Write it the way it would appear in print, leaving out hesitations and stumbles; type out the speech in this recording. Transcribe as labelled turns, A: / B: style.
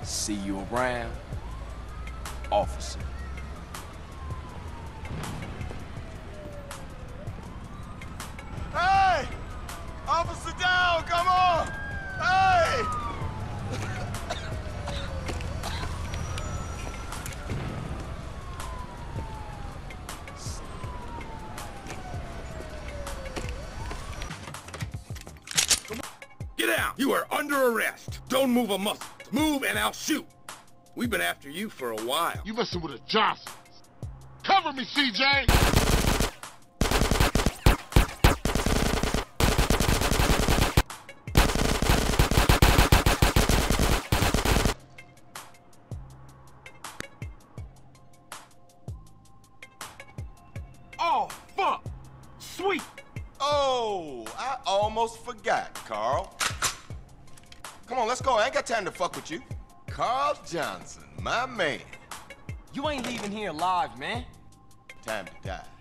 A: See you around, officer.
B: Hey! Officer down, come on! Hey!
C: Get out! You are under arrest. Don't move a muscle. Move and I'll shoot. We've been after you for a while.
B: You messing with a Johnson. Cover me, CJ!
C: Oh, fuck! Sweet!
B: Oh, I almost forgot, Carl. Come on, let's go. I ain't got time to fuck with you. Carl Johnson, my man.
A: You ain't leaving here alive, man.
B: Time to die.